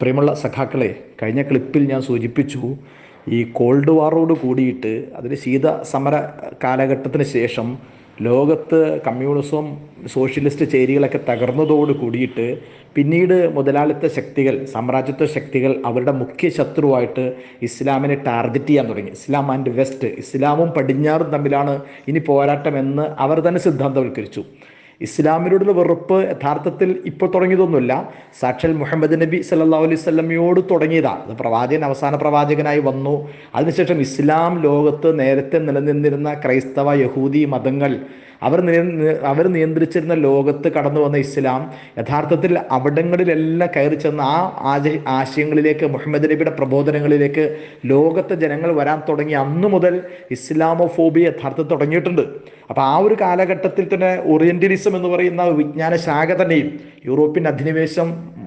പ്രിയമുള്ള സഖാക്കളെ, കഴിഞ്ഞ ക്ലിപ്പിൽ ഞാൻ സൂചിപ്പിച്ചു, ഈ കോൾഡ് വാറോട് കൂടിയിട്ട് അതിന് ശീത സമര കാലഘട്ടത്തിന് ശേഷം ലോകത്ത് കമ്മ്യൂണിസവും സോഷ്യലിസ്റ്റ് ചേരികളൊക്കെ തകർന്നതോട് കൂടിയിട്ട് പിന്നീട് മുതലാളിത്ത ശക്തികൾ, സാമ്രാജ്യത്വ ശക്തികൾ അവരുടെ മുഖ്യ ശത്രുവായിട്ട് ഇസ്ലാമിനെ ടാർഗറ്റ് ചെയ്യാൻ തുടങ്ങി. ഇസ്ലാം ആൻഡ് വെസ്റ്റ്, ഇസ്ലാമും പടിഞ്ഞാറും തമ്മിലാണ് ഇനി പോരാട്ടം എന്ന് അവർ തന്നെ സിദ്ധാന്തവൽക്കരിച്ചു. ഇസ്ലാമിനോടുള്ള വെറുപ്പ് യഥാർത്ഥത്തിൽ ഇപ്പോൾ തുടങ്ങിയതൊന്നുമില്ല. സാക്ഷാൽ മുഹമ്മദ് നബി സല്ലല്ലാഹു അലൈഹി വസല്ലമയോട് തുടങ്ങിയതാണ്. അത് പ്രവാചകൻ അവസാന പ്രവാചകനായി വന്നു. അതിനുശേഷം ഇസ്ലാം ലോകത്ത് നേരത്തെ നിലനിന്നിരുന്ന ക്രൈസ്തവ യഹൂദി മതങ്ങൾ അവർ നിയന്ത്രിച്ചിരുന്ന ലോകത്ത് കടന്നു വന്ന ഇസ്ലാം യഥാർത്ഥത്തിൽ അവിടങ്ങളിലെല്ലാം കയറി ചെന്ന് ആ ആശയങ്ങളിലേക്ക്, മുഹമ്മദ് നബിയുടെ പ്രബോധനങ്ങളിലേക്ക് ലോകത്തെ ജനങ്ങൾ വരാൻ തുടങ്ങി അന്നു മുതൽ ഇസ്ലാമോഫോബിയ യഥാർത്ഥത്തിൽ തുടങ്ങിയിട്ടുണ്ട്. അപ്പോൾ ആ ഒരു കാലഘട്ടത്തിൽ തന്നെ ഓറിയന്റലിസം എന്ന് പറയുന്ന വിജ്ഞാന ശാഖ തന്നെയും യൂറോപ്യൻ അധിനിവേശം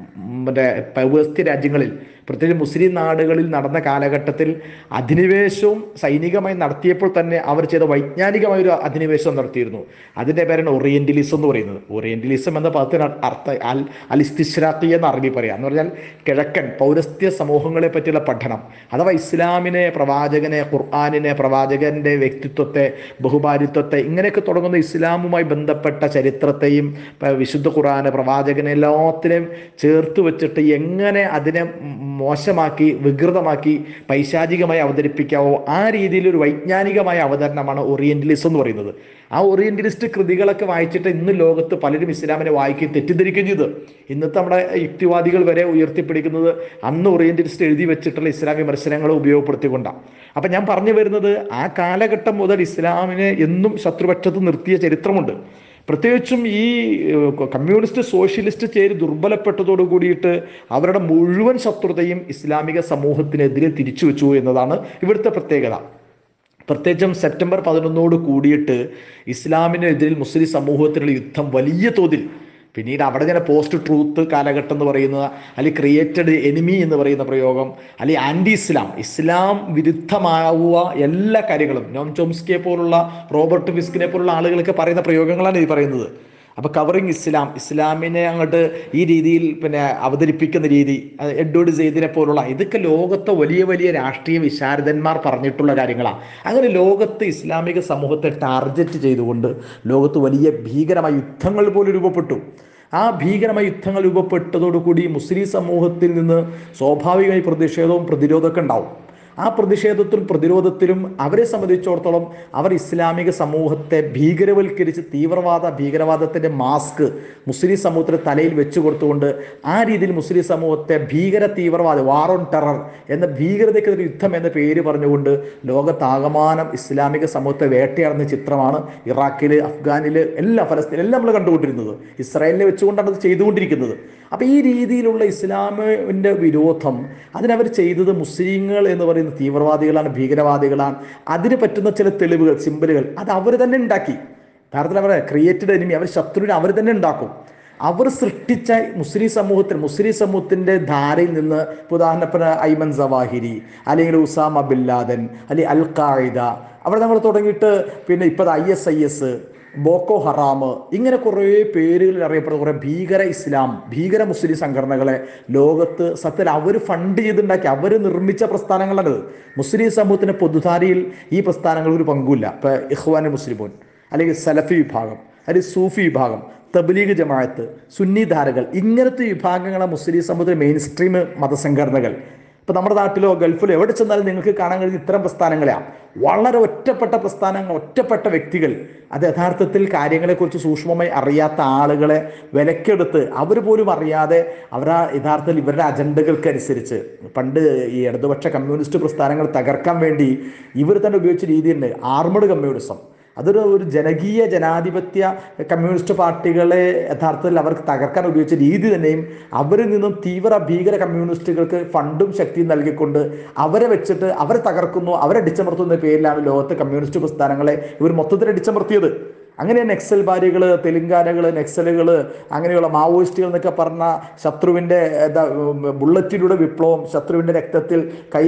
പൗരസ്ത്യ രാജ്യങ്ങളിൽ, പ്രത്യേകിച്ച് മുസ്ലിം നാടുകളിൽ നടന്ന കാലഘട്ടത്തിൽ അധിനിവേശവും സൈനികമായി നടത്തിയപ്പോൾ തന്നെ അവർ ചെയ്ത വൈജ്ഞാനികമായൊരു അധിനിവേശം നടത്തിയിരുന്നു. അതിൻ്റെ പേരാണ് ഓറിയന്റലിസം എന്ന് പറയുന്നത്. ഓറിയന്റലിസം എന്ന പദത്തിന് അർത്ഥം അൽ-ഇസ്തിശ്റാഖി എന്ന അറബി പറയാം. എന്ന് പറഞ്ഞാൽ കിഴക്കൻ പൗരസ്ത്യ സമൂഹങ്ങളെ പറ്റിയുള്ള പഠനം, അഥവാ ഇസ്ലാമിനെ, പ്രവാചകനെ, ഖുർആനിനെ, പ്രവാചകന്റെ വ്യക്തിത്വത്തെ, ബഹുഭാരിത്വത്തെ, ഇങ്ങനെയൊക്കെ തുടങ്ങുന്ന ഇസ്ലാമുമായി ബന്ധപ്പെട്ട ചരിത്രത്തെയും വിശുദ്ധ ഖുർആനെ, പ്രവാചകനെ എല്ലാത്തിനെയും ചേർത്ത് വെച്ചിട്ട് എങ്ങനെ അതിനെ മോശമാക്കി, വികൃതമാക്കി, പൈശാചികമായി അവതരിപ്പിക്കാവോ ആ രീതിയിൽ ഒരു വൈജ്ഞാനികമായ അവതരണമാണ് ഓറിയന്റലിസം എന്ന് പറയുന്നത്. ആ ഓറിയന്റലിസ്റ്റ് കൃതികളൊക്കെ വായിച്ചിട്ട് ഇന്ന് ലോകത്ത് പലരും ഇസ്ലാമിനെ വായിക്കുകയും തെറ്റിദ്ധരിക്കുകയും ചെയ്തു. ഇന്നത്തെ നമ്മുടെ യുക്തിവാദികൾ വരെ ഉയർത്തിപ്പിടിക്കുന്നത് അന്ന് ഓറിയന്റലിസ്റ്റ് എഴുതി വെച്ചിട്ടുള്ള ഇസ്ലാം വിമർശനങ്ങൾ ഉപയോഗപ്പെടുത്തിക്കൊണ്ടാണ്. അപ്പം ഞാൻ പറഞ്ഞു വരുന്നത്, ആ കാലഘട്ടം മുതൽ ഇസ്ലാമിനെ എന്നും ശത്രുപക്ഷത്ത് നിർത്തിയ ചരിത്രമുണ്ട്. പ്രത്യേകിച്ചും ഈ കമ്മ്യൂണിസ്റ്റ് സോഷ്യലിസ്റ്റ് ചേരി ദുർബലപ്പെട്ടതോടു കൂടിയിട്ട് അവരുടെ മുഴുവൻ ശത്രുതയും ഇസ്ലാമിക സമൂഹത്തിനെതിരെ തിരിച്ചു വെച്ചു എന്നതാണ് ഇവിടുത്തെ പ്രത്യേകത. പ്രത്യേകിച്ചും സെപ്റ്റംബർ 11 കൂടിയിട്ട് ഇസ്ലാമിനെതിരിൽ മുസ്ലിം സമൂഹത്തിലുള്ള യുദ്ധം വലിയ തോതിൽ, പിന്നീട് അവിടെ തന്നെ പോസ്റ്റ് ട്രൂത്ത് കാലഘട്ടം എന്ന് പറയുന്നത്, അല്ലെങ്കിൽ ക്രിയേറ്റഡ് എനിമി എന്ന് പറയുന്ന പ്രയോഗം, അല്ലെങ്കിൽ ആൻറ്റി ഇസ്ലാം വിരുദ്ധമാവുക, എല്ലാ കാര്യങ്ങളും നോം ചോംസ്കിയെ പോലുള്ള, റോബർട്ട് ഫിസ്കിനെ പോലുള്ള ആളുകളൊക്കെ പറയുന്ന പ്രയോഗങ്ങളാണ് ഈ പറയുന്നത്. അപ്പോൾ കവറിങ് ഇസ്ലാമിനെ അങ്ങോട്ട് ഈ രീതിയിൽ അവതരിപ്പിക്കുന്ന രീതി, എഡ്വേർഡ് സെയ്ദിനെ പോലുള്ള, ഇതൊക്കെ ലോകത്തെ വലിയ വലിയ രാഷ്ട്രീയ വിശാരദന്മാർ പറഞ്ഞിട്ടുള്ള കാര്യങ്ങളാണ്. അങ്ങനെ ലോകത്ത് ഇസ്ലാമിക സമൂഹത്തെ ടാർഗറ്റ് ചെയ്തുകൊണ്ട് ലോകത്ത് വലിയ ഭീകരമായ യുദ്ധങ്ങൾ പോലും രൂപപ്പെട്ടു. ആ ഭീകരമായ യുദ്ധങ്ങൾ രൂപപ്പെട്ടതോടുകൂടി മുസ്ലിം സമൂഹത്തിൽ നിന്ന് സ്വാഭാവികമായി പ്രതിഷേധവും പ്രതിരോധമൊക്കെ ഉണ്ടാവും. ആ പ്രതിഷേധത്തിലും പ്രതിരോധത്തിലും അവരെ സംബന്ധിച്ചിടത്തോളം അവർ ഇസ്ലാമിക സമൂഹത്തെ ഭീകരവൽക്കരിച്ച് ഭീകരവാദത്തിൻ്റെ മാസ്ക് മുസ്ലിം സമൂഹത്തിൻ്റെ തലയിൽ വെച്ചു കൊടുത്തുകൊണ്ട് ആ രീതിയിൽ മുസ്ലിം സമൂഹത്തെ വാർ ഓൺ ടെറർ എന്ന ഭീകരതയ്ക്കെതിരെ യുദ്ധം എന്ന പേര് പറഞ്ഞുകൊണ്ട് ലോകത്താകമാനം ഇസ്ലാമിക സമൂഹത്തെ വേട്ടയാടുന്ന ചിത്രമാണ് ഇറാഖിൽ, അഫ്ഗാനിൽ, ഫലസ്തീനിൽ എല്ലാം നമ്മൾ കണ്ടുകൊണ്ടിരുന്നത്. ഇസ്രായേലിനെ വെച്ചുകൊണ്ടാണ് അത് ചെയ്തുകൊണ്ടിരിക്കുന്നത്. അപ്പോൾ ഈ രീതിയിലുള്ള ഇസ്ലാമിൻ്റെ വിരോധം അതിനവർ ചെയ്തത് മുസ്ലിങ്ങൾ എന്ന് പറയുന്ന തീവ്രവാദികളാണ്, ഭീകരവാദികളാണ്. അതിന് പറ്റുന്ന ചില തെളിവുകൾ, സിമ്പലുകൾ അത് അവർ തന്നെ ഉണ്ടാക്കി. യഥാർത്ഥത്തിൽ അവരെ ക്രിയേറ്റഡ് എനിമി, അവർ ശത്രുവിനെ അവർ തന്നെ ഉണ്ടാക്കും. അവർ സൃഷ്ടിച്ച മുസ്ലിം സമൂഹത്തിൻ്റെ ധാരയിൽ നിന്ന്, ഉദാഹരണത്തിന് ഐമൻ സവാഹിരി, അല്ലെങ്കിൽ ഉസാമ ബിൻ ലാദൻ, അല്ലെങ്കിൽ അൽ ഖായിദ, അവിടെ നമ്മൾ തുടങ്ങിയിട്ട് പിന്നെ ഇപ്പോൾ ISIS, ബോക്കോ ഹറാം, ഇങ്ങനെ കുറേ പേരുകളിൽ അറിയപ്പെടുന്ന കുറേ ഭീകര മുസ്ലിം സംഘടനകളെ ലോകത്ത് സത്യത്തിൽ അവർ ഫണ്ട് ചെയ്തുണ്ടാക്കി, അവർ നിർമ്മിച്ച പ്രസ്ഥാനങ്ങളാണ്. മുസ്ലിം സമൂഹത്തിൻ്റെ പൊതുധാരയിൽ ഈ പ്രസ്ഥാനങ്ങൾ ഒരു പങ്കുമില്ല. ഇപ്പോൾ ഇഖ്വാനുൽ മുസ്ലിമൂൻ, അല്ലെങ്കിൽ സലഫി വിഭാഗം, അല്ലെങ്കിൽ സൂഫി വിഭാഗം, തബ്ലീഗ് ജമാഅത്ത്, സുന്നി ധാരകൾ, ഇങ്ങനത്തെ വിഭാഗങ്ങളാണ് മുസ്ലിം സമൂഹത്തിലെ മെയിൻ സ്ട്രീം മതസംഘടനകൾ. ഇപ്പോൾ നമ്മുടെ നാട്ടിലോ ഗൾഫിലോ എവിടെ ചെന്നാലും നിങ്ങൾക്ക് കാണാൻ കഴിയുന്ന ഇത്തരം പ്രസ്ഥാനങ്ങളെയാണ്. വളരെ ഒറ്റപ്പെട്ട പ്രസ്ഥാനങ്ങൾ, ഒറ്റപ്പെട്ട വ്യക്തികൾ, അത് യഥാർത്ഥത്തിൽ കാര്യങ്ങളെക്കുറിച്ച് സൂക്ഷ്മമായി അറിയാത്ത ആളുകളെ വിലക്കെടുത്ത് അവർ പോലും അറിയാതെ യഥാർത്ഥത്തിൽ ഇവരുടെ അജണ്ടകൾക്കനുസരിച്ച്, പണ്ട് ഈ ഇടതുപക്ഷ കമ്മ്യൂണിസ്റ്റ് പ്രസ്ഥാനങ്ങൾ തകർക്കാൻ വേണ്ടി ഇവർ തന്നെ ഉപയോഗിച്ച രീതിയുണ്ട്, ആർമഡ് കമ്മ്യൂണിസം. അതൊരു ജനകീയ ജനാധിപത്യ കമ്മ്യൂണിസ്റ്റ് പാർട്ടികളെ യഥാർത്ഥത്തിൽ അവർക്ക് തകർക്കാൻ ഉപയോഗിച്ച രീതി തന്നെയും അവരിൽ നിന്നും ഭീകര കമ്മ്യൂണിസ്റ്റുകൾക്ക് ഫണ്ടും ശക്തിയും നൽകിക്കൊണ്ട് അവരെ വെച്ചിട്ട് അവരെ തകർക്കുന്നു, അവരെ അടിച്ചമർത്തുന്ന പേരിലാണ് ലോകത്തെ കമ്മ്യൂണിസ്റ്റ് പ്രസ്ഥാനങ്ങളെ ഇവർ മൊത്തത്തിൽ അടിച്ചമർത്തിയത്. അങ്ങനെ നക്സൽബാരികൾ, തെലുങ്കാനകൾ, നക്സലുകൾ, അങ്ങനെയുള്ള മാവോയിസ്റ്റുകൾ എന്നൊക്കെ പറഞ്ഞ ശത്രുവിൻ്റെ ബുള്ളറ്റിലൂടെ വിപ്ലവം, ശത്രുവിൻ്റെ രക്തത്തിൽ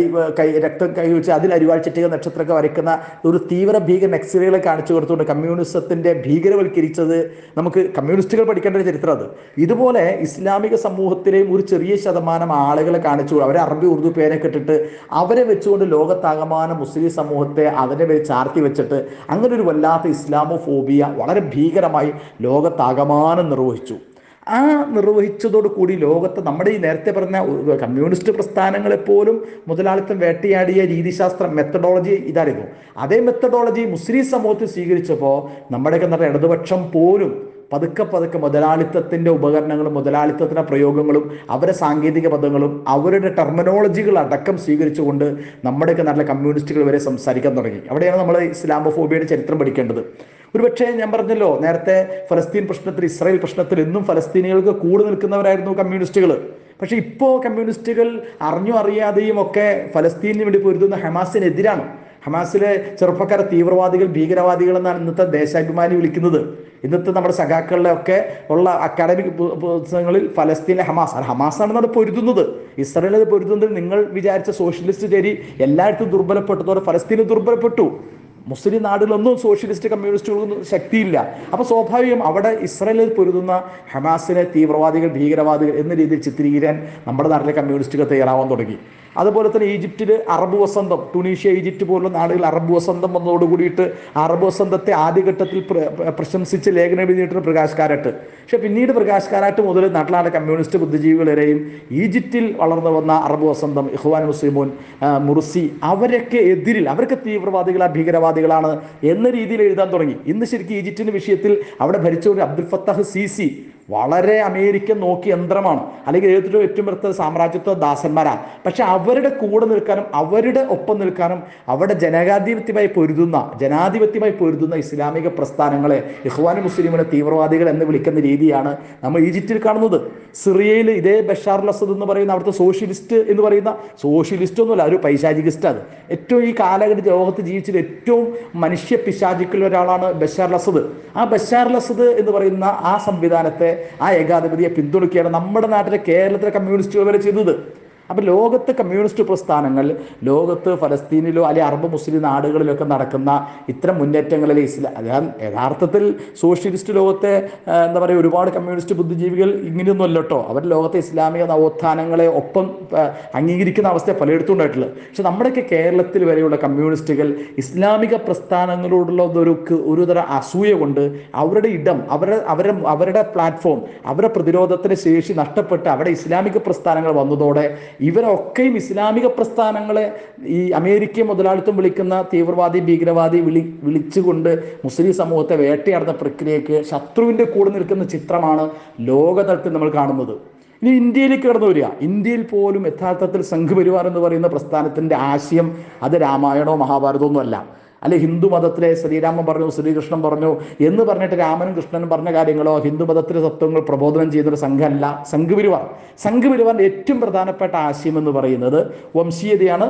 രക്തം കൈവച്ച് അതിൽ അരിവാഴ്ചിട്ടിക നക്ഷത്രമൊക്കെ വരയ്ക്കുന്ന ഒരു തീവ്ര ഭീകര നക്സലുകളെ കാണിച്ചു കൊടുത്തുകൊണ്ട് കമ്മ്യൂണിസത്തിൻ്റെ ഭീകരവൽക്കരിച്ചത് നമുക്ക് കമ്മ്യൂണിസ്റ്റുകൾ പഠിക്കേണ്ട ഒരു ചരിത്രം അത്. ഇതുപോലെ ഇസ്ലാമിക സമൂഹത്തിലെയും ഒരു ചെറിയ ശതമാനം ആളുകളെ കാണിച്ചു, അവരെ അറബി ഉറുദു പേരൊക്കെ ഇട്ടിട്ട് അവരെ വെച്ചുകൊണ്ട് ലോകത്താകമാനം മുസ്ലിം സമൂഹത്തെ അവരെ ചാർത്തി വെച്ചിട്ട് അങ്ങനെ ഒരു വല്ലാത്ത ഇസ്ലാമോഫോബിയ വളരെ ഭീകരമായി ലോകത്താകമാനം നിർവഹിച്ചു. ആ നിർവഹിച്ചതോടു കൂടി ലോകത്ത് നമ്മുടെ ഈ നേരത്തെ പറഞ്ഞ കമ്മ്യൂണിസ്റ്റ് പ്രസ്ഥാനങ്ങളെപ്പോലും മുതലാളിത്തം വേട്ടയാടിയ രീതിശാസ്ത്രം, മെത്തഡോളജി ഇതായിരുന്നു. അതേ മെത്തഡോളജി മുസ്ലിം സമൂഹത്തിൽ സ്വീകരിച്ചപ്പോൾ നമ്മുടെയൊക്കെ നല്ല ഇടതുപക്ഷം പോലും പതുക്കെ പതുക്കെ മുതലാളിത്തത്തിൻ്റെ ഉപകരണങ്ങളും മുതലാളിത്തത്തിൻ്റെ പ്രയോഗങ്ങളും അവരുടെ സാങ്കേതിക പദങ്ങളും അവരുടെ ടെർമിനോളജികൾ അടക്കം സ്വീകരിച്ചുകൊണ്ട് നമ്മുടെയൊക്കെ നല്ല കമ്മ്യൂണിസ്റ്റുകൾ വരെ സംസാരിക്കാൻ തുടങ്ങി. അവിടെയാണ് നമ്മൾ ഇസ്ലാമോഫോബിയയുടെ ചരിത്രം പഠിക്കേണ്ടത്. ഒരുപക്ഷെ ഞാൻ പറഞ്ഞല്ലോ നേരത്തെ, ഫലസ്തീൻ പ്രശ്നത്തിൽ, ഇസ്രായേൽ പ്രശ്നത്തിൽ എന്നും ഫലസ്തീനികൾക്ക് കൂടെ നിൽക്കുന്നവരായിരുന്നു കമ്മ്യൂണിസ്റ്റുകൾ. പക്ഷെ ഇപ്പോൾ കമ്മ്യൂണിസ്റ്റുകൾ അറിഞ്ഞോ അറിയാതെയും ഒക്കെ ഫലസ്തീനിന് വേണ്ടി പൊരുതുന്ന ഹമാസിനെതിരാണ്. ഹമാസിലെ ചെറുപ്പക്കാരെ തീവ്രവാദികൾ, ഭീകരവാദികൾ എന്നാണ് ഇന്നത്തെ ദേശാഭിമാനി വിളിക്കുന്നത്. ഇന്നത്തെ നമ്മുടെ സഖാക്കളിലെ ഒക്കെ ഉള്ള അക്കാഡമിക് പുസ്തകങ്ങളിൽ ഫലസ്തീനിലെ ഹമാസാണ് അത് പൊരുതുന്നത്. ഇസ്രായേൽ അത് പൊരുതുന്നത് നിങ്ങൾ വിചാരിച്ച സോഷ്യലിസ്റ്റ് ചേരി എല്ലായിടത്തും ദുർബലപ്പെട്ടതോടെ ഫലസ്തീന് ദുർബലപ്പെട്ടു. മുസ്ലിം നാടുകളൊന്നും സോഷ്യലിസ്റ്റ് കമ്മ്യൂണിസ്റ്റുകളൊന്നും ശക്തിയില്ല. അപ്പോൾ സ്വാഭാവികം അവിടെ ഇസ്രായേലിൽ പൊരുതുന്ന ഹമാസിനെ തീവ്രവാദികൾ, ഭീകരവാദികൾ എന്ന രീതിയിൽ ചിത്രീകരിക്കാൻ നമ്മുടെ നാട്ടിലെ കമ്മ്യൂണിസ്റ്റുകൾ തയ്യാറാവാൻ തുടങ്ങി. അതുപോലെ തന്നെ ഈജിപ്തിൽ അറബ് വസന്തം, ടുണീഷ്യ, ഈജിപ്റ്റ് പോലുള്ള നാടുകൾ അറബ് വസന്തം വന്നതോട് കൂടിയിട്ട് അറബ് വസന്തത്തെ ആദ്യഘട്ടത്തിൽ പ്രശംസിച്ച് ലേഖനം എഴുതിയിട്ടുണ്ട് പ്രകാശ് കാരാട്ട്. പക്ഷെ പിന്നീട് പ്രകാശ് കാരാട്ട് മുതൽ നാട്ടിലാണ് കമ്മ്യൂണിസ്റ്റ് ബുദ്ധിജീവികൾ വരെയും ഈജിപ്തിൽ വളർന്നു വന്ന അറബ് വസന്തം, ഇഖ്വാൻ മുസ്ലിമൂൻ, മുർസി, അവരൊക്കെ എതിരിൽ, അവർക്ക് തീവ്രവാദികളാണ്, ഭീകരവാദികളാണ് എന്ന രീതിയിൽ എഴുതാൻ തുടങ്ങി. ഇന്ന് ശരിക്കും ഈജിപ്തിൻ്റെ വിഷയത്തിൽ അവിടെ ഭരിച്ചുകൊണ്ട് അബ്ദുൽ ഫത്താഹ് സീസി വളരെ അമേരിക്കൻ നോക്കി യന്ത്രമാണ്, അല്ലെങ്കിൽ ഏറ്റവും അടുത്ത സാമ്രാജ്യത്വ ദാസന്മാരാണ്. പക്ഷെ അവരുടെ കൂടെ നിൽക്കാനും അവരുടെ ഒപ്പം നിൽക്കാനും അവിടെ ജനാധിപത്യമായി പൊരുതുന്ന ഇസ്ലാമിക പ്രസ്ഥാനങ്ങളെ, ഇഖ്വാൻ മുസ്ലിമിനെ തീവ്രവാദികൾ എന്ന് വിളിക്കുന്ന രീതിയാണ് നമ്മൾ ഈജിപ്തിൽ കാണുന്നത്. സിറിയയിൽ ഇതേ ബഷാർ അൽ അസദ് എന്ന് പറയുന്ന അവിടുത്തെ സോഷ്യലിസ്റ്റ് എന്ന് പറയുന്ന, സോഷ്യലിസ്റ്റ് ഒന്നുമല്ല, ഒരു പൈശാചികിസ്റ്റ്. അത് ഏറ്റവും ഈ കാലഘട്ടത്തിൽ ലോകത്ത് ജീവിച്ചത് ഏറ്റവും മനുഷ്യ പിശാചിക്കുള്ള ഒരാളാണ് ബഷാർ അൽ അസദ്. ആ ബഷാർ അൽ അസദ് എന്ന് പറയുന്ന ആ സംവിധാനത്തെ, ആ ഏകാധിപതിയെ പിന്തുണയ്ക്കുകയാണ് നമ്മുടെ നാട്ടിലെ കേരളത്തിലെ കമ്മ്യൂണിസ്റ്റുകൾ വരെ ചെയ്തത്. അപ്പം ലോകത്തെ കമ്മ്യൂണിസ്റ്റ് പ്രസ്ഥാനങ്ങൾ ലോകത്ത് ഫലസ്തീനിലോ അല്ലെങ്കിൽ അറബ് മുസ്ലിം നാടുകളിലൊക്കെ നടക്കുന്ന ഇത്തരം മുന്നേറ്റങ്ങളിൽ യഥാർത്ഥത്തിൽ സോഷ്യലിസ്റ്റ് ലോകത്തെ എന്താ പറയുക, ഒരുപാട് കമ്മ്യൂണിസ്റ്റ് ബുദ്ധിജീവികൾ ഇങ്ങനെയൊന്നുമല്ല കേട്ടോ. അവർ ലോകത്തെ ഇസ്ലാമിക നവോത്ഥാനങ്ങളെ ഒപ്പം അംഗീകരിക്കുന്ന അവസ്ഥ പലയിടത്തുണ്ടായിട്ടുള്ളത്. പക്ഷെ നമ്മുടെയൊക്കെ കേരളത്തിൽ വരെയുള്ള കമ്മ്യൂണിസ്റ്റുകൾ ഇസ്ലാമിക പ്രസ്ഥാനങ്ങളോടുള്ള ഒരുതരം അസൂയ കൊണ്ട് അവരുടെ ഇടം, അവരുടെ പ്ലാറ്റ്ഫോം, അവരുടെ പ്രതിരോധത്തിന് ശേഷി നഷ്ടപ്പെട്ട് അവിടെ ഇസ്ലാമിക പ്രസ്ഥാനങ്ങൾ വന്നതോടെ ഇവരൊക്കെയും ഇസ്ലാമിക പ്രസ്ഥാനങ്ങളെ ഈ അമേരിക്ക മുതലാളിത്തം വിളിക്കുന്ന തീവ്രവാദി, ഭീകരവാദി വിളിച്ചുകൊണ്ട് മുസ്ലിം സമൂഹത്തെ വേട്ടയാടുന്ന പ്രക്രിയക്ക് ശത്രുവിൻ്റെ കൂടെ നിൽക്കുന്ന ചിത്രമാണ് ലോകതലത്തിൽ നമ്മൾ കാണുന്നത്. ഇനി ഇന്ത്യയിലേക്ക് കടന്നു വരിക. ഇന്ത്യയിൽ പോലും യഥാർത്ഥത്തിൽ സംഘപരിവാർ എന്ന് പറയുന്ന പ്രസ്ഥാനത്തിൻ്റെ ആശയം അത് രാമായണമോ മഹാഭാരതമോ ഒന്നുമല്ല. അല്ലെ ഹിന്ദു മതത്തിലെ ശ്രീരാമൻ പറഞ്ഞു, ശ്രീകൃഷ്ണൻ പറഞ്ഞു എന്ന് പറഞ്ഞിട്ട് രാമനും കൃഷ്ണനും പറഞ്ഞ കാര്യങ്ങളോ ഹിന്ദു മതത്തിലെ തത്വങ്ങൾ പ്രബോധനം ചെയ്യുന്നൊരു സംഘമല്ല സംഘപരിവാർ. സംഘപരിവാറിൻ്റെ ഏറ്റവും പ്രധാനപ്പെട്ട ആശയം എന്ന് പറയുന്നത് വംശീയതയാണ്,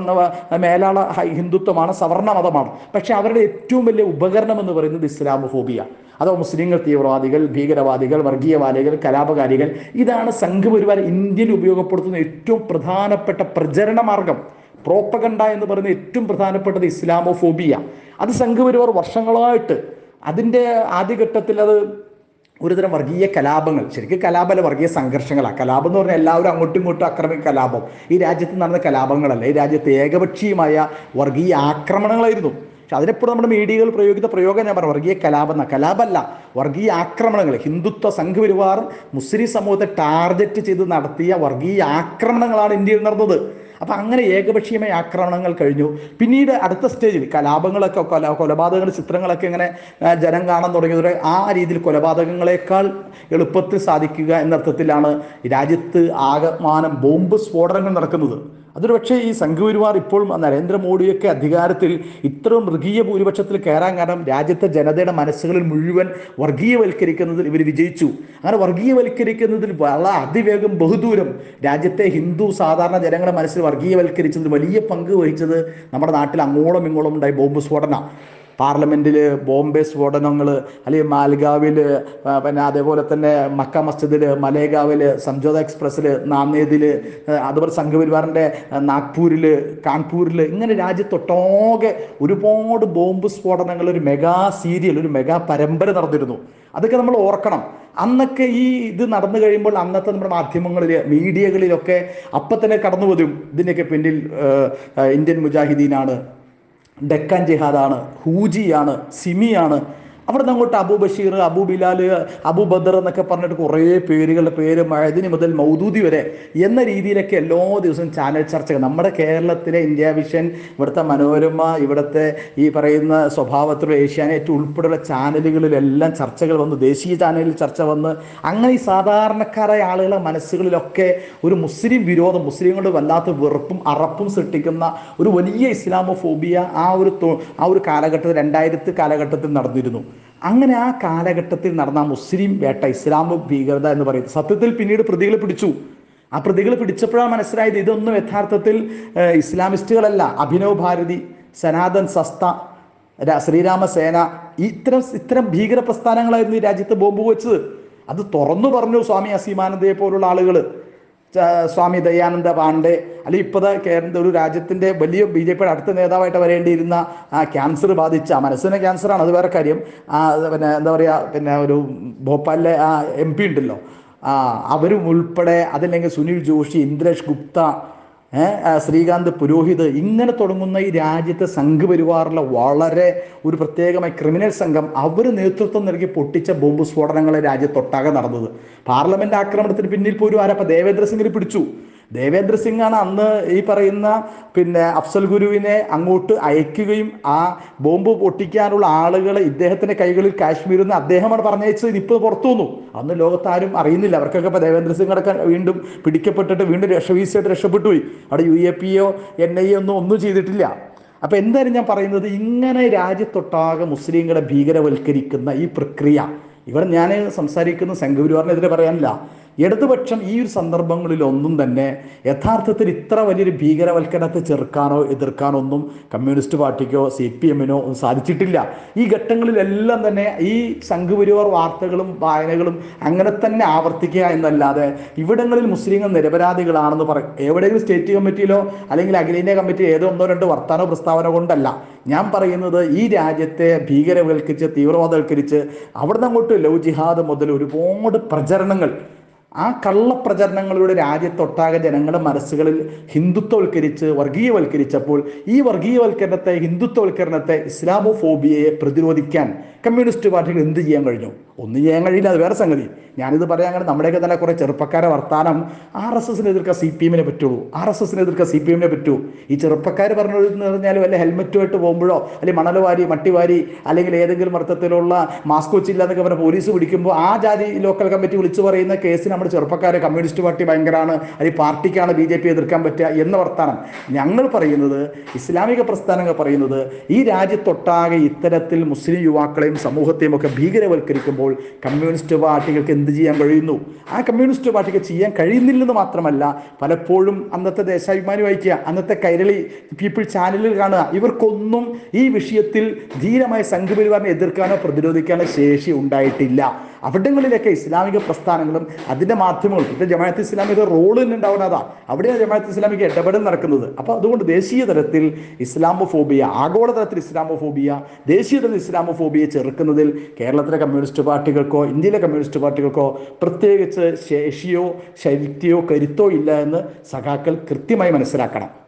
മേലാള ഹിന്ദുത്വമാണ്, സവർണ മതമാണ്. പക്ഷെ അവരുടെ ഏറ്റവും വലിയ ഉപകരണം എന്ന് പറയുന്നത് ഇസ്ലാമോഫോബിയ. അതോ മുസ്ലിങ്ങൾ തീവ്രവാദികൾ, ഭീകരവാദികൾ, വർഗീയവാദികൾ, കലാപകാരികൾ, ഇതാണ് സംഘപരിവാർ ഇന്ത്യയിൽ ഉപയോഗപ്പെടുത്തുന്ന ഏറ്റവും പ്രധാനപ്പെട്ട പ്രചരണ മാർഗം. പ്രോപ്പഗണ്ട എന്ന് പറയുന്ന ഏറ്റവും പ്രധാനപ്പെട്ടത് ഇസ്ലാമോഫോബിയ. അത് സംഘപരിവാർ വർഷങ്ങളായിട്ട് അതിൻ്റെ ആദ്യഘട്ടത്തിൽ അത് ഒരുതരം വർഗീയ കലാപങ്ങൾ, ശരിക്കും കലാപമല്ല, വർഗീയ സംഘർഷങ്ങളാണ്. കലാപം എന്ന് പറഞ്ഞാൽ എല്ലാവരും അങ്ങോട്ടും ഇങ്ങോട്ടും ആക്രമിക്കുന്ന കലാപം. ഈ രാജ്യത്ത് നടന്ന കലാപങ്ങളല്ല, ഈ രാജ്യത്ത് ഏകപക്ഷീയമായ വർഗീയ ആക്രമണങ്ങളായിരുന്നു. പക്ഷെ അതിനെപ്പോഴും നമ്മുടെ മീഡിയകൾ പ്രയോഗിക്കുന്ന പ്രയോഗം ഞാൻ പറഞ്ഞു, വർഗീയ കലാപമല്ല, വർഗീയ ആക്രമണങ്ങൾ. ഹിന്ദുത്വ സംഘപരിവാർ മുസ്ലിം സമൂഹത്തെ ടാർഗറ്റ് ചെയ്ത് നടത്തിയ വർഗീയ ആക്രമണങ്ങളാണ് ഇന്ത്യയിൽ നടന്നത്. അപ്പം അങ്ങനെ ഏകപക്ഷീയമായ ആക്രമണങ്ങൾ കഴിഞ്ഞു. പിന്നീട് അടുത്ത സ്റ്റേജിൽ കലാപങ്ങളൊക്കെ, കൊലപാതകങ്ങളുടെ ചിത്രങ്ങളൊക്കെ ഇങ്ങനെ ജനം കാണാൻ തുടങ്ങിയതോടെ ആ രീതിയിൽ കൊലപാതകങ്ങളെക്കാൾ എളുപ്പത്തിൽ സാധിക്കുക എന്നർത്ഥത്തിലാണ് രാജ്യത്ത് ആകമാനം ബോംബ് സ്ഫോടനങ്ങൾ നടക്കുന്നത്. അതൊരു പക്ഷേ ഈ സംഘപരിവാർ ഇപ്പോൾ നരേന്ദ്രമോദിയൊക്കെ അധികാരത്തിൽ ഇത്രയും മൃഗീയ ഭൂരിപക്ഷത്തിൽ കയറാൻ കാരണം രാജ്യത്തെ ജനതയുടെ മനസ്സുകളിൽ മുഴുവൻ വർഗീയവൽക്കരിക്കുന്നതിൽ ഇവർ വിജയിച്ചു. അങ്ങനെ വർഗീയവൽക്കരിക്കുന്നതിൽ വളരെ അതിവേഗം ബഹുദൂരം രാജ്യത്തെ ഹിന്ദു സാധാരണ ജനങ്ങളുടെ മനസ്സിൽ വർഗീയവൽക്കരിച്ചതിൽ വലിയ പങ്ക് വഹിച്ചത് നമ്മുടെ നാട്ടിൽ അങ്ങോളം ഇങ്ങോളം ഉണ്ടായി ബോംബ് സ്ഫോടന. പാർലമെൻറ്റിൽ ബോംബെ സ്ഫോടനങ്ങൾ, അല്ലെങ്കിൽ മാൽഗാവിൽ, പിന്നെ അതേപോലെ തന്നെ മക്ക മസ്ജിദിൽ, മലേഗാവിൽ, സംജോത എക്സ്പ്രസ്സിൽ, നാന്ദേദിൽ, അതുപോലെ സംഘപരിവാറിൻ്റെ നാഗ്പൂരിൽ, കാൺപൂരിൽ, ഇങ്ങനെ രാജ്യത്തൊട്ടാകെ ഒരുപാട് ബോംബ് സ്ഫോടനങ്ങൾ, ഒരു മെഗാ സീരിയൽ, ഒരു മെഗാ പരമ്പര നടന്നിരുന്നു. അതൊക്കെ നമ്മൾ ഓർക്കണം. അന്നൊക്കെ ഈ ഇത് നടന്നു കഴിയുമ്പോൾ അന്നത്തെ നമ്മുടെ മാധ്യമങ്ങളിൽ, മീഡിയകളിലൊക്കെ അപ്പം തന്നെ കടന്നു വരും, ഇതിൻ്റെയൊക്കെ പിന്നിൽ ഇന്ത്യൻ മുജാഹിദീനാണ്, ഡെക്കാൻ ജിഹാദാണ്, ഹൂജിയാണ്, സിമിയാണ്. അവിടെ നിന്ന് അങ്ങോട്ട് അബു ബഷീർ, അബു ബിലാൽ, അബു ബദർ എന്നൊക്കെ പറഞ്ഞിട്ട് കുറേ പേരുകളുടെ പേര്, മഅദിനി മുതൽ മൗദൂദി വരെ എന്ന രീതിയിലൊക്കെ എല്ലാ ദിവസവും ചാനൽ ചർച്ചകൾ. നമ്മുടെ കേരളത്തിലെ ഇന്ത്യ വിഷൻ, ഇവിടുത്തെ മനോരമ, ഇവിടുത്തെ ഈ പറയുന്ന സ്വഭാവത്തിലുള്ള ഏഷ്യാനെറ്റ് ഉൾപ്പെടെയുള്ള ചാനലുകളിലെല്ലാം ചർച്ചകൾ വന്ന്, ദേശീയ ചാനലിൽ ചർച്ച വന്ന്, അങ്ങനെ ഈ സാധാരണക്കാരായ ആളുകളുടെ മനസ്സുകളിലൊക്കെ ഒരു മുസ്ലിം വിരോധം, മുസ്ലിങ്ങളുടെ വല്ലാത്ത വെറുപ്പും അറപ്പും സൃഷ്ടിക്കുന്ന ഒരു വലിയ ഇസ്ലാമോഫോബിയ ആ ഒരു കാലഘട്ടത്തിൽ, 2000 കാലഘട്ടത്തിൽ നടന്നിരുന്നു. അങ്ങനെ ആ കാലഘട്ടത്തിൽ നടന്ന മുസ്ലിം വേട്ട, ഇസ്ലാമോ ഭീകരത എന്ന് പറയുന്നത് സത്യത്തിൽ പിന്നീട് പ്രതികളെ പിടിച്ചു. ആ പ്രതികളെ പിടിച്ചപ്പോഴാണ് മനസ്സിലായത് ഇതൊന്നും യഥാർത്ഥത്തിൽ ഇസ്ലാമിസ്റ്റുകളല്ല. അഭിനവ് ഭാരതി, സനാതൻ സസ്ത, ശ്രീരാമസേന, ഇത്തരം ഭീകര പ്രസ്ഥാനങ്ങളായിരുന്നു ഈ രാജ്യത്ത് ബോംബ് വെച്ചത്. അത് തുറന്നു പറഞ്ഞു സ്വാമി അസീമാനന്ദയെ പോലുള്ള ആളുകൾ, സ്വാമി ദയാനന്ദ പാണ്ഡെ, അല്ലെങ്കിൽ ഇപ്പോൾ കേരള ഒരു രാജ്യത്തിൻ്റെ വലിയ BJP അടുത്ത നേതാവായിട്ട് വരേണ്ടിയിരുന്ന ക്യാൻസർ ബാധിച്ച, മനസ്സിന് ക്യാൻസറാണ്, അത് വേറെ കാര്യം, പിന്നെ എന്താ പറയുക, പിന്നെ ഒരു ഭോപ്പാലിലെ MP ഉണ്ടല്ലോ, അവരും ഉൾപ്പെടെ, അതല്ലെങ്കിൽ സുനിൽ ജോഷി, ഇന്ദ്രേഷ് ഗുപ്ത, ശ്രീകാന്ത് പുരോഹിത്, ഇങ്ങനെ തുടങ്ങുന്ന ഈ രാജ്യത്തെ സംഘപരിവാറിലെ വളരെ ഒരു പ്രത്യേകമായി ക്രിമിനൽ സംഘം, അവർ നേതൃത്വം നൽകി പൊട്ടിച്ച ബോംബ് സ്ഫോടനങ്ങളെ രാജ്യത്തൊട്ടാകെ നടന്നത്. പാർലമെന്റ് ആക്രമണത്തിന് പിന്നിൽ പോലും ആരപ്പോൾ ദേവേന്ദ്ര സിംഗിനെ പിടിച്ചു. ദേവേന്ദ്ര സിംഗാണ് അന്ന് ഈ പറയുന്ന പിന്നെ അഫ്സൽ ഗുരുവിനെ അങ്ങോട്ട് അയക്കുകയും ആ ബോംബ് പൊട്ടിക്കാനുള്ള ആളുകളെ ഇദ്ദേഹത്തിൻ്റെ കൈകളിൽ കാശ്മീരിൽ നിന്ന് അദ്ദേഹമാണ് പറഞ്ഞയച്ചത്. ഇപ്പോൾ പുറത്തു വന്നു. അന്ന് ലോകത്താരും അറിയുന്നില്ല. അവർക്കൊക്കെ ഇപ്പോൾ ദേവേന്ദ്ര സിംഗ് അടക്കം വീണ്ടും പിടിക്കപ്പെട്ടിട്ട് വീണ്ടും വീഴ്ചയായിട്ട് രക്ഷപ്പെട്ടു പോയി. അവിടെ UAPയോ NIA ഒന്നും ചെയ്തിട്ടില്ല. അപ്പോൾ എന്തായാലും ഞാൻ പറയുന്നത്, ഇങ്ങനെ രാജ്യത്തൊട്ടാകെ മുസ്ലിങ്ങളെ ഭീകരവൽക്കരിക്കുന്ന ഈ പ്രക്രിയ, ഇവിടെ ഞാൻ സംസാരിക്കുന്ന സംഘപരിവാറിനെതിരെ പറയാനില്ല. ഇടതുപക്ഷം ഈ ഒരു സന്ദർഭങ്ങളിലൊന്നും തന്നെ യഥാർത്ഥത്തിൽ ഇത്ര വലിയൊരു ഭീകരവൽക്കരണത്തെ ചെറുക്കാനോ എതിർക്കാനോ ഒന്നും കമ്മ്യൂണിസ്റ്റ് പാർട്ടിക്കോ CPM-നോ ഒന്നും സാധിച്ചിട്ടില്ല. ഈ ഘട്ടങ്ങളിലെല്ലാം തന്നെ ഈ സംഘപരിവാർ വാർത്തകളും വായനകളും അങ്ങനെ തന്നെ ആവർത്തിക്കുക എന്നല്ലാതെ ഇവിടങ്ങളിൽ മുസ്ലിങ്ങൾ നിരപരാധികളാണെന്ന് പറയും എവിടെയെങ്കിലും സ്റ്റേറ്റ് കമ്മിറ്റിയിലോ അല്ലെങ്കിൽ അഖിലേന്ത്യാ കമ്മിറ്റി ഏതോ 1-2 വർത്താനോ പ്രസ്താവന കൊണ്ടല്ല ഞാൻ പറയുന്നത്. ഈ രാജ്യത്തെ ഭീകരവൽക്കരിച്ച് തീവ്രവാദവൽക്കരിച്ച് അവിടെ നിന്ന് അങ്ങോട്ട് ലവ് ജിഹാദ് മുതൽ ഒരുപാട് പ്രചരണങ്ങൾ, ആ കള്ളപ്രചരണങ്ങളുടെ രാജ്യത്തൊട്ടാകെ ജനങ്ങളുടെ മനസ്സുകളിൽ ഹിന്ദുത്വവൽക്കരിച്ച് വർഗീയവൽക്കരിച്ചപ്പോൾ ഈ വർഗീയവൽക്കരണത്തെ, ഹിന്ദുത്വവൽക്കരണത്തെ, ഇസ്ലാമോഫോബിയയെ പ്രതിരോധിക്കാൻ കമ്മ്യൂണിസ്റ്റ് പാർട്ടികൾ എന്ത് ചെയ്യാൻ കഴിഞ്ഞു? ഒന്നും ചെയ്യാൻ കഴിയില്ല. അത് വേറെ സംഗതി. ഞാനിത് പറയാൻ കാരണം നമ്മുടെയൊക്കെ തന്നെ കുറേ ചെറുപ്പക്കാരെ വർത്താനം RSSനെ എതിർക്കാൻ CPM-നെ പറ്റുള്ളൂ, RSSനെ എതിർക്കാൻ CPM-നെ പറ്റൂ. ഈ ചെറുപ്പക്കാർ പറഞ്ഞതെന്ന് പറഞ്ഞാൽ വല്ല ഹെൽമെറ്റുമായിട്ട് പോകുമ്പോഴോ അല്ലെങ്കിൽ മണൽ വാരി മട്ടിവാരി അല്ലെങ്കിൽ ഏതെങ്കിലും അർത്ഥത്തിലുള്ള മാസ്ക് വെച്ചില്ല എന്നൊക്കെ പറഞ്ഞ പോലീസ് പിടിക്കുമ്പോൾ ആ ജാതി ലോക്കൽ കമ്മിറ്റി വിളിച്ചു പറയുന്ന കേസിന് നമ്മുടെ ചെറുപ്പക്കാരെ കമ്മ്യൂണിസ്റ്റ് പാർട്ടി ഭയങ്കരമാണ്, അല്ലെങ്കിൽ പാർട്ടിക്കാണ് BJP എതിർക്കാൻ പറ്റുക എന്ന വർത്താനം. ഞങ്ങൾ പറയുന്നത്, ഇസ്ലാമിക പ്രസ്ഥാനങ്ങൾ പറയുന്നത്, ഈ രാജ്യത്തൊട്ടാകെ ഇത്തരത്തിൽ മുസ്ലിം യുവാക്കളെയും സമൂഹത്തെയും ഒക്കെ ഭീകരവൽക്കരിക്കുമ്പോൾ കമ്മ്യൂണിസ്റ്റ് പാർട്ടികൾക്ക് എന്ത് ചെയ്യാൻ കഴിയുന്നു? ആ കമ്മ്യൂണിസ്റ്റ് പാർട്ടിക്ക് ചെയ്യാൻ കഴിയുന്നില്ലെന്ന് മാത്രമല്ല, പലപ്പോഴും അന്നത്തെ ദേശാഭിമാനി വായിക്കുക, അന്നത്തെ കൈരളി പീപ്പിൾ ചാനലിൽ കാണുക, ഇവർക്കൊന്നും ഈ വിഷയത്തിൽ ധീരമായ സംഘപരിവാറിനെ എതിർക്കാനോ പ്രതിരോധിക്കാനോ ശേഷി ഉണ്ടായിട്ടില്ല. അവിടങ്ങളിലൊക്കെ ഇസ്ലാമിക പ്രസ്ഥാനങ്ങളും അതിൻ്റെ മാധ്യമങ്ങളും, ഇപ്പോൾ ജമാഅത്ത് ഇസ്ലാമിയുടെ റോള് തന്നെ ഉണ്ടാവുന്നതാ. അവിടെയാണ് ജമാഅത്ത് ഇസ്ലാമിക്ക് ഇടപെടൽ നടക്കുന്നത്. അപ്പോൾ അതുകൊണ്ട് ദേശീയ തലത്തിൽ ഇസ്ലാമോഫോബിയ, ആഗോളതലത്തിൽ ഇസ്ലാമോഫോബിയ, ദേശീയ തലത്തിൽ ഇസ്ലാമോഫോബിയെ ചെറുക്കുന്നതിൽ കേരളത്തിലെ കമ്മ്യൂണിസ്റ്റ് പാർട്ടികൾക്കോ ഇന്ത്യയിലെ കമ്മ്യൂണിസ്റ്റ് പാർട്ടികൾക്കോ പ്രത്യേകിച്ച് ശേഷിയോ ശക്തിയോ കരുത്തോ ഇല്ല എന്ന് സഖാക്കൾ കൃത്യമായി മനസ്സിലാക്കണം.